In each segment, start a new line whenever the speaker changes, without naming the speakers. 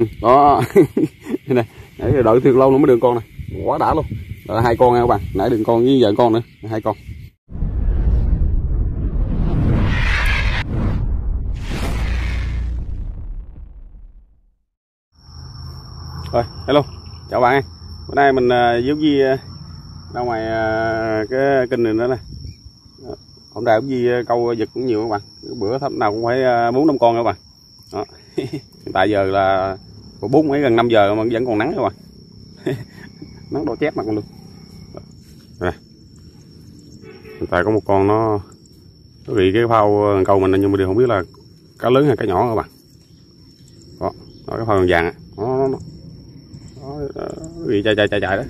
Đó. Này nãy đợi thiệt lâu nữa mới được con này, quá đã luôn. Là 2 con nha các bạn, nãy được con với vợ con nữa, 2 con. Rồi, hello, chào bạn em. Bữa nay mình Dũng Di ra ngoài cái kênh này nữa nè. Hôm nay Dũng Di câu giật cũng nhiều các bạn. Bữa thấp nào cũng phải 4-5 con các bạn. Đó. Hiện tại giờ là 4 mấy gần 5 giờ mà vẫn còn nắng các bạn. Nắng đỏ chét mặt luôn. Nè. Hiện tại có một con nó bị cái phao câu mình nhưng mà điều không biết là cá lớn hay cá nhỏ các bạn. Đó, nó cái phao vàng ạ. Nó bị chạy đó.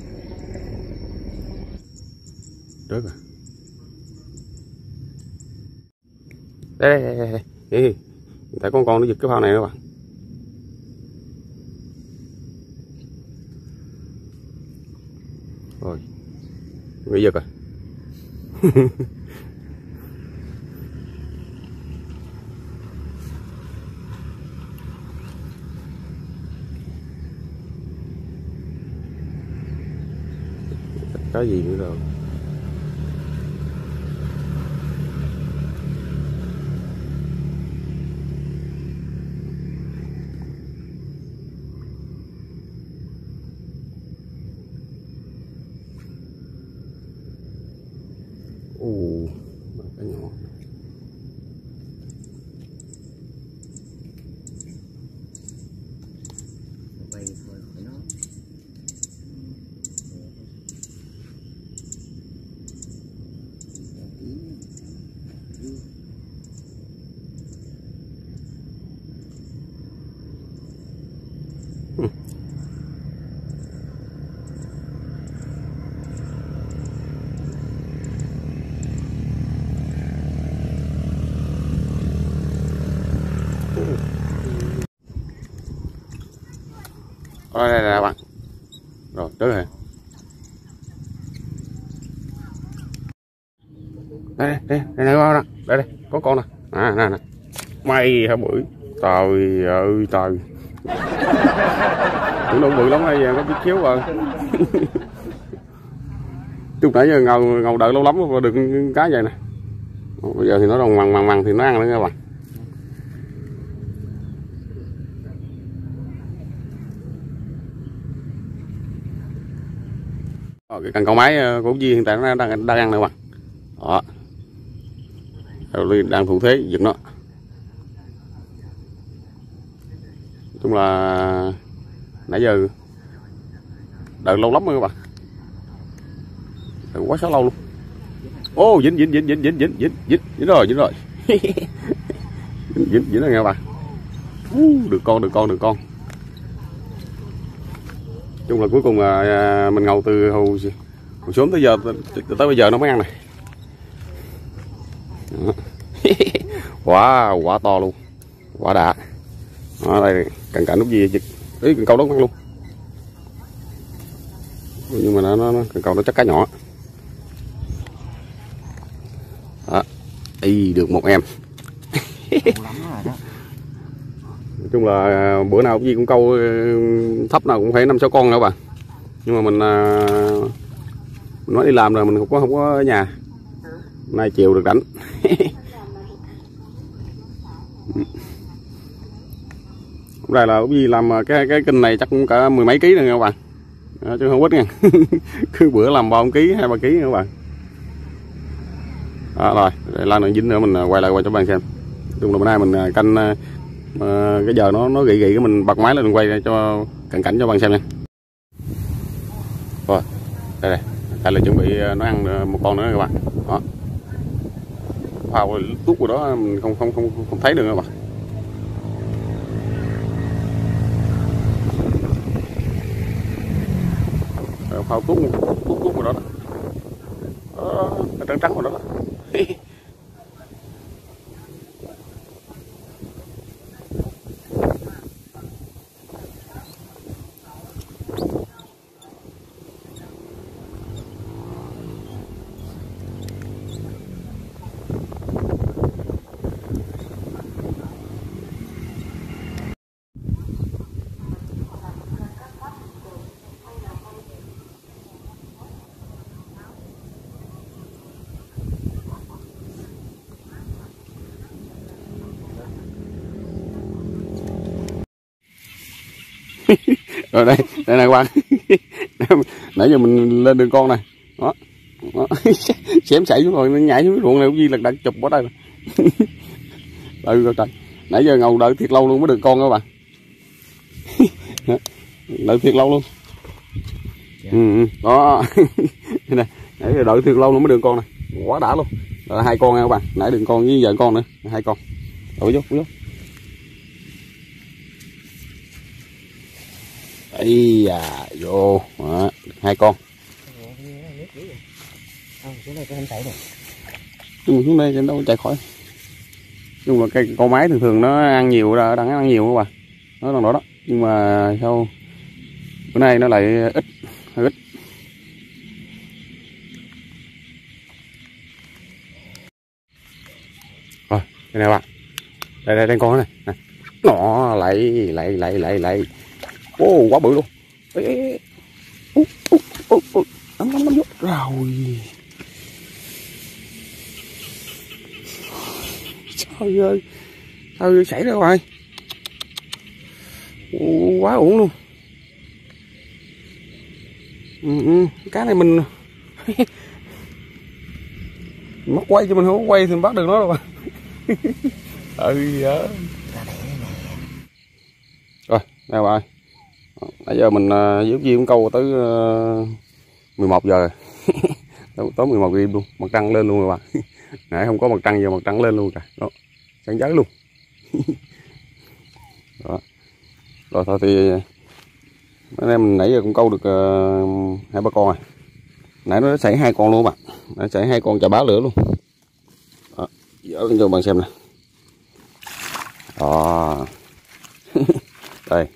Rớt rồi. Đây. Tại con nó giật cái phao này các bạn. Rồi. Bị giật rồi. Cái gì nữa rồi. Cái nhỏ.
Quay thôi khỏi nó.
Đây nè bạn. Rồi, tới rồi. Đây đây, có con nè. Nè. May hả bưởi. Trời ơi trời. Tưởng đâu bự lắm hay giờ nó biết chiếu rồi. Lúc nãy giờ ngầu đợi lâu lắm mà được cá vậy nè. Bây giờ thì nó còn mằn thì nó ăn nữa các bạn. Cái cần câu máy của Di hiện tại nó đang ăn nè các bạn. Đó. Đang thủ thế giật nó. Nói chung là nãy giờ đợi lâu lắm rồi các bạn. Đợi quá sáu lâu luôn. Ô dính rồi. dính rồi nghe các bạn. Được con. Chung là cuối cùng là mình ngầu từ hồi sớm tới giờ tới bây giờ nó mới ăn này. Quá to luôn, quá đã. Đó, đây cận cảnh lúc gì chứ cần câu đó ăn luôn, nhưng mà nó cần câu nó chắc cá nhỏ. Đó. Được một em. Nói chung là bữa nào cũng gì cũng câu thấp nào cũng phải 5-6 con nữa bạn. Nhưng mà mình nói đi làm rồi mình không có ở nhà. Nay chiều được đánh. Hôm nay là cái gì làm cái kênh này chắc cũng cả 10 mấy ký rồi nha các bạn. Chứ không ít nha. Cứ bữa làm 3 ký 2-3 ký nha các bạn. Rồi lan đường dính nữa mình quay lại cho các bạn xem. Chung là bữa nay mình canh cái giờ nó gị cái mình bật máy lên mình quay cho cận cảnh cho bạn xem nha. Rồi đây tại là chuẩn bị nó ăn một con nữa các bạn. Đó. Phao tuốt của đó mình không thấy được các bạn. Phao tuốt của đó. Cái trắng của đó. Rồi đây nè các bạn. Nãy giờ mình lên đường con này đó, đó. Xém chạy xuống rồi nó nhảy xuống ruộng này cũng gì là đặt chụp ở đây. Trời, nãy giờ ngầu đợi thiệt lâu luôn mới được con các bạn. Đợi thiệt lâu luôn. Đó. Nè, nãy giờ đợi thiệt lâu luôn mới được con này, quá đã luôn. Rồi, 2 con nha các bạn, nãy đường con với vợ con nữa, 2 con. Rồi vô. Ây da, vô. Đó, 2 con. Xuống đây trên đâu chạy khỏi. Nhưng mà cái con máy thường nó ăn nhiều ra, đang ăn nhiều các bạn. Nó đang đó. Nhưng mà sao bữa nay nó lại ít, hơi ít. Rồi, đây này bạn. Đây con này. Nè. Nó lại. Ô, quá bự luôn. Ê. Nắm vô. Rồi. Trời ơi. Sao xảy ra rồi. Quá uổng luôn. Cá này mình mất quay cho mình không quay thì mình bắt được nó đâu mà. Rồi, đây bạn ơi. Nãy giờ mình giúp Duy cũng câu tới 11 giờ rồi. Tối 11 giờ luôn, mặt trăng lên luôn rồi bạn. Nãy không có mặt trăng, giờ mặt trăng lên luôn kìa. Đó, sáng chói luôn. Đó. Rồi thôi thì anh em mình nãy giờ cũng câu được 2-3 con rồi. Nãy nó xảy 2 con luôn các bạn. Nó xảy 2 con chà bá lửa luôn. Đó, dỡ lên cho bạn xem nè. Đó. Đây.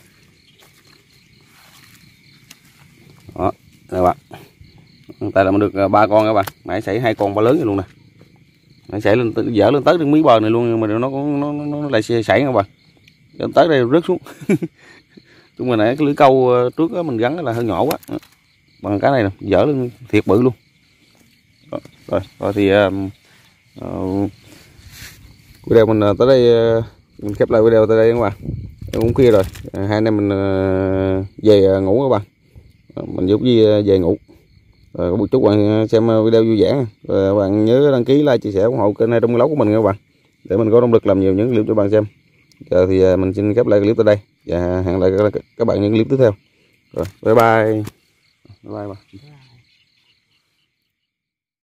Đó, đây bạn. Tại là mình được 3 con các bạn. Nãy xảy 2 con ba lớn vậy luôn nè. Nãy xảy lên dỡ lên tới được mí bờ này luôn, nhưng mà nó lại xảy các bạn. Đến tới đây rớt xuống. Chúng mình nãy cái lưới câu trước đó mình gắn là hơi nhỏ quá. Bằng cái này nè, dỡ lên thiệt bự luôn. Rồi thì video mình tới đây, mình khép lại video tới đây các bạn. Cũng khuya rồi, 2 anh em mình về ngủ các bạn. Mình giúp Duy về ngủ. Rồi có một chút bạn xem video vui vẻ. Rồi bạn nhớ đăng ký, like, chia sẻ, ủng hộ kênh Hai Trong Vlog của mình các bạn, để mình có động lực làm nhiều những clip cho bạn xem. Giờ thì mình xin khép lại clip tới đây và hẹn lại các bạn những clip tiếp theo. Rồi, bye bye. Bye bye.